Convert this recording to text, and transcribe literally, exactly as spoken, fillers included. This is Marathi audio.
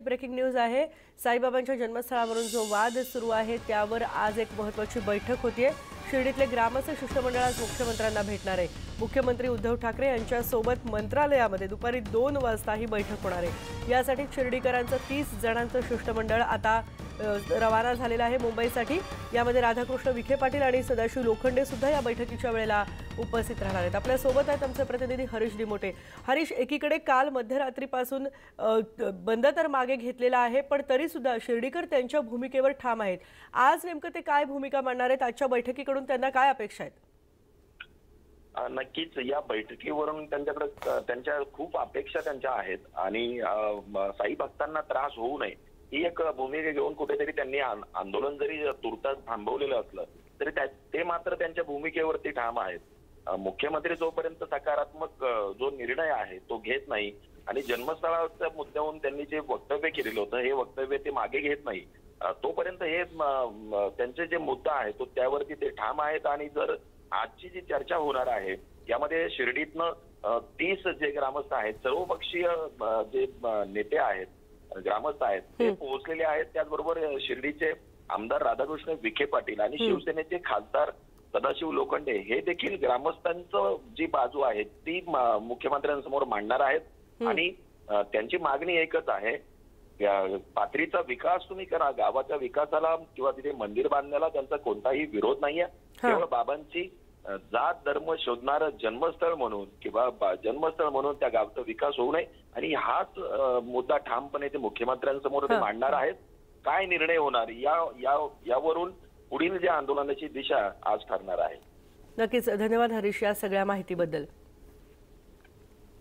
ब्रेकिंग न्यूज आहे। साईबाबांच्या जन्मस्थळावरून जो वाद सुरू आहे त्यावर आज एक महत्त्वाची बैठक होतीये। शिर्डीतले ग्रामस्थ शिष्टमंडळ आज मुख्यमंत्र्यांना भेटणार आहे। मुख्यमंत्री उद्धव ठाकरे यांच्या सोबत मंत्रालयामध्ये दुपारी दोन वाजता ही बैठक होणार आहे। यासाठी शिर्डीकरांचं तीस जणांचं शिष्टमंडळ आता रवाना झालेला आहे मुंबईसाठी। यामध्ये राधाकृष्ण विखे पाटील आणि सदाशिव लोखंडे सुद्धा या बैठकीच्या वेळेला उपस्थित राहणार आहेत। आपल्या सोबत आहेत आमचे प्रतिनिधी हरीश डिमोटे। हरीश, एकीकडे काल मध्यरात्रीपासून बंद तर मागे घेतलेला आहे, पण तरी सुद्धा शिर्डीकर त्यांच्या भूमिकेवर ठाम आहेत। आज नेमकं ते काय भूमिका मांडणार आहेत? आजच्या बैठकीकडून त्यांना काय अपेक्षा आहेत? नक्कीच या बैठकीवरून त्यांच्याकडे त्यांच्या खूप अपेक्षा त्यांच्या आहेत आणि साई भक्तांना त्रास होऊ नये ही एक भूमिका घेऊन कुठेतरी त्यांनी आंदोलन जरी तुर्तास थांबवलेलं असलं तरी ते मात्र त्यांच्या भूमिकेवरती ठाम आहेत। मुख्यमंत्री जोपर्यंत सकारात्मक जो निर्णय आहे तो घेत नाही आणि जन्मस्थळाच्या मुद्द्यावरून त्यांनी जे वक्तव्य केलेलं होतं हे वक्तव्य ते मागे घेत नाही तोपर्यंत हे त्यांचे जे मुद्दा आहे तो त्यावरती ते ठाम आहेत। आणि जर आजची जी चर्चा होणार आहे यामध्ये शिर्डीतनं तीस जे ग्रामस्थ आहेत, सर्वपक्षीय जे नेते आहेत, ग्रामस्थ आहेत ते पोहोचलेले आहेत। त्याचबरोबर शिर्डीचे आमदार राधाकृष्ण विखे पाटील आणि शिवसेनेचे खासदार सदाशिव लोखंडे हे देखील ग्रामस्थांचं जी बाजू आहे ती मुख्यमंत्र्यांसमोर मांडणार आहेत। आणि त्यांची मागणी एकच आहे, पाथरीचा विकास तुम्ही करा, गावाच्या विकासाला किंवा तिथे मंदिर बांधण्याला त्यांचा कोणताही विरोध नाहीये। केवळ बाबांची जात धर्म शोधणारं जन्मस्थळ म्हणून किंवा जन्मस्थळ म्हणून त्या गावचा विकास होऊ नये आणि हाच मुद्दा ठामपणे ते मुख्यमंत्र्यांसमोर ते मांडणार आहेत। काय निर्णय होणार या यावरून पुढील ज्या आंदोलनाची दिशा आज ठरणार आहे। नक्कीच, धन्यवाद हरीश या सगळ्या माहितीबद्दल।